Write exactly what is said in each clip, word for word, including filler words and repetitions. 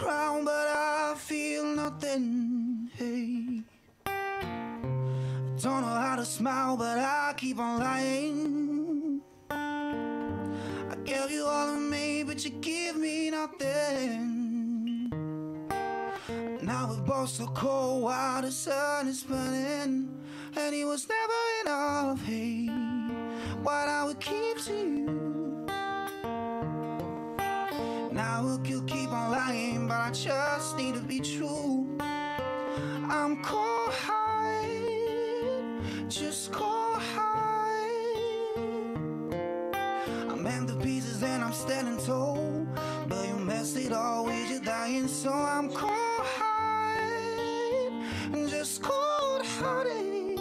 crown, but I feel nothing. Hey, I don't know how to smile, but I keep on lying. I gave you all of me, but you give me nothing. Now we're both so cold while the sun is burning, and it was never enough. Hey, what I would keep to you. Now we'll keep on lying, but I just need to be true. I'm cold high, just cold high. I'm in the pieces and I'm standing tall, but you messed it all with your dying, so I'm cold high, just cold hearted.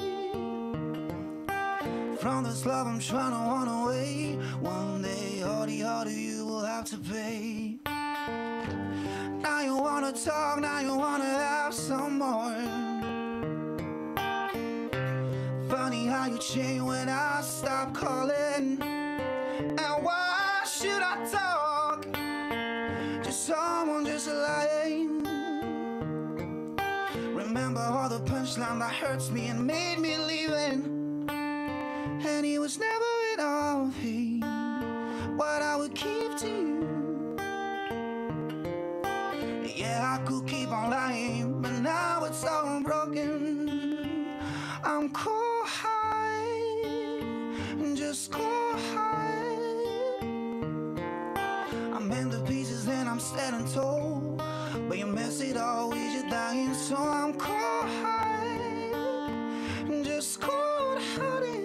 From this love I'm trying to run away. One day all the other you will have to pay. Now you wanna talk, now you wanna have some more. Funny how you change when I stop calling. And why should I talk? Just someone just lying. Remember all the punchline that hurts me and made me leaving. And it was never enough, hey, what I would keep to you. Yeah, I could keep on lying, but now it's all broken. I'm cold high, just cold high. I'm in the pieces and I'm standing tall, but you mess it all with your dying, so I'm cold high, just cold hearted.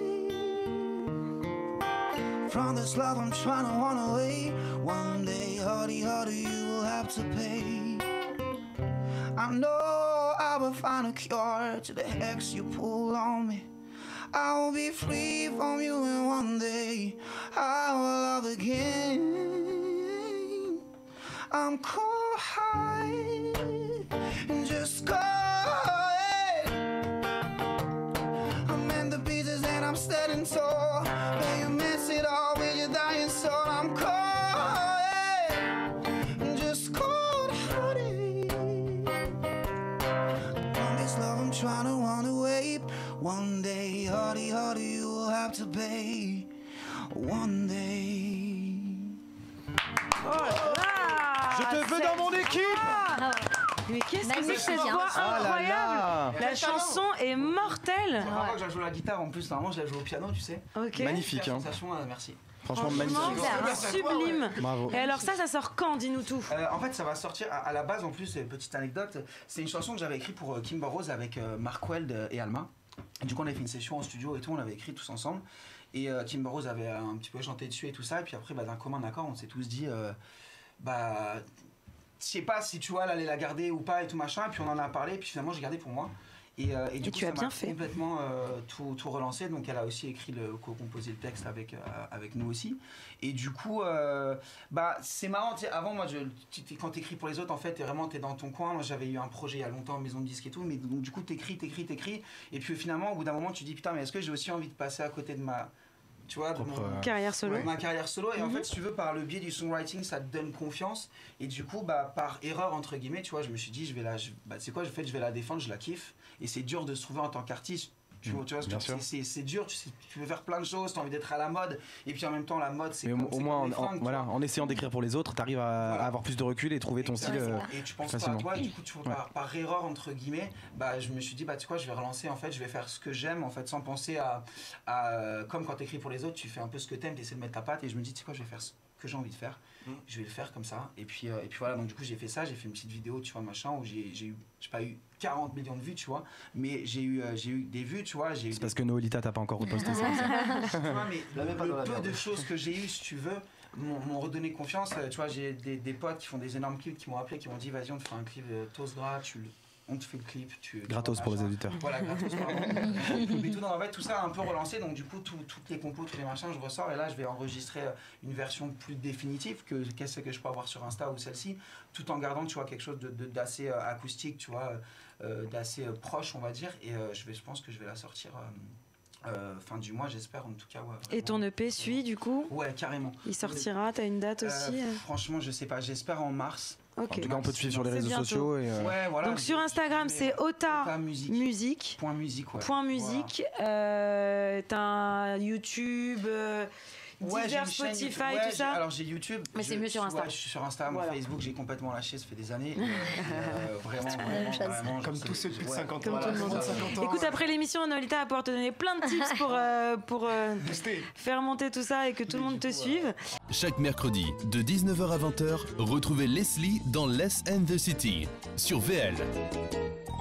From this love I'm trying to run away. One day hardy harder you will have to pay. I know I will find a cure to the hex you pull on me. I will be free from you, and one day I will love again. I'm cold high, just cold. I'm in the pieces and I'm standing tall, but you miss it all when you're dying, so I'm cold, just cold hearted. From this love I'm trying to run away. One day, hardy, hardy, you will have to pay. One day. Oh là là, je te veux dans mon équipe. Ah, mais qu'est-ce que c'est que cette voix incroyable. La chanson est mortelle. C'est vraiment que j'ai joué la guitare en plus, normalement je la joue au piano, tu sais. Ok. Magnifique, hein. Euh, merci. Franchement, Franchement, magnifique. sublime. Bravo. Et alors ça, ça sort quand? Dis-nous tout. Euh, en fait, ça va sortir à, à la base, en plus, petite anecdote, c'est une chanson que j'avais écrite pour euh, Kimber Rose avec euh, Mark Weld et Alma. Du coup, on avait fait une session en studio et tout, on l'avait écrit tous ensemble. Et euh, Kimber Rose avait un petit peu chanté dessus et tout ça. Et puis après, bah, d'un commun accord, on s'est tous dit, euh, bah, je sais pas si tu vois, elle allait la garder ou pas et tout machin. Et puis on en a parlé, et puis finalement, j'ai gardé pour moi. Et, euh, et du et coup, tu ça as bien m'a fait. complètement euh, tout, tout relancé. Donc, elle a aussi écrit le, co-composé le texte avec, euh, avec nous aussi. Et du coup, euh, bah, c'est marrant. Avant, moi, je, quand t'écris pour les autres, en fait, t'es vraiment t'es dans ton coin. Moi, j'avais eu un projet il y a longtemps, maison de disque et tout. Mais donc, du coup, t'écris, t'écris, t'écris. Et puis, finalement, au bout d'un moment, tu dis putain, mais est-ce que j'ai aussi envie de passer à côté de ma. Tu vois, de mon, carrière solo. Ouais, ma carrière solo. Et mm-hmm. en fait, si tu veux, par le biais du songwriting, ça te donne confiance. Et du coup, bah, par erreur, entre guillemets, tu vois, je me suis dit, je vais la. Je, bah, c'est quoi, je, fait, je vais la défendre, je la kiffe. Et c'est dur de se trouver en tant qu'artiste. Tu vois, tu vois c'est dur, tu, sais, tu veux faire plein de choses, tu as envie d'être à la mode, et puis en même temps, la mode, c'est. Au, au moins, en, fringues, en, voilà, en essayant d'écrire pour les autres, tu arrives à, voilà. à avoir plus de recul et trouver ton style. Euh, et tu penses facilement. pas à toi, et du coup, tu, ouais. par, par erreur, entre guillemets, bah, je me suis dit, bah, tu sais quoi, je vais relancer, en fait, je vais faire ce que j'aime, en fait, sans penser à. à comme quand tu écris pour les autres, tu fais un peu ce que t'aimes, tu essaies de mettre ta patte, et je me dis, tu sais quoi, je vais faire ce que j'ai envie de faire, mmh. je vais le faire comme ça, et puis, euh, et puis voilà, donc du coup, j'ai fait ça, j'ai fait une petite vidéo, tu vois, machin, où j'ai eu, j'ai pas eu quarante millions de vues, tu vois, mais j'ai eu, euh, j'ai eu des vues, tu vois. C'est parce que Noelita t'as pas encore reposté ça. Tu vois, mais le, le peu de choses que j'ai eu, si tu veux, m'ont redonné confiance. Tu vois, j'ai des, des potes qui font des énormes clips qui m'ont appelé, qui m'ont dit vas-y, on te fait un clip de Toast Gras, tu on te fait le clip. Tu, gratos tu pour les auditeurs. Voilà, gratos, pardon. Et tout, non, en fait, tout ça a un peu relancé, donc du coup, tout, toutes les compos, tous les machins, je ressors, et là, je vais enregistrer une version plus définitive que qu'est-ce que je peux avoir sur Insta ou celle-ci, tout en gardant, tu vois, quelque chose d'assez euh, acoustique, tu vois, euh, d'assez euh, proche, on va dire, et euh, je, vais, je pense que je vais la sortir. Euh, Euh, fin du mois, j'espère en tout cas. Ouais, et ton E P suit du coup? Ouais, carrément. Il sortira, t'as une date aussi? euh, Franchement, je sais pas, j'espère en mars. Okay. En tout cas, on peut te suivre sur les réseaux sociaux. Et euh... ouais, voilà. Donc sur Instagram, c'est Ota Musique. Point musique, ouais. Point musique. Voilà. Euh, t'as un YouTube, euh, ouais, divers Spotify, ouais, tout ça. Alors j'ai YouTube. Mais c'est mieux sur Insta. Ouais, je suis sur Instagram, voilà. Facebook, j'ai complètement lâché, ça fait des années. euh, vraiment, vraiment, vraiment, comme tous ceux de plus de cinquante ans. Comme tout le monde. Écoute, après l'émission, Nolita va pouvoir te donner plein de tips pour, euh, pour euh, faire monter tout ça et que tout le monde te suive. Chaque mercredi, de dix-neuf heures à vingt heures, retrouvez Leslie dans Less and the City, sur V L.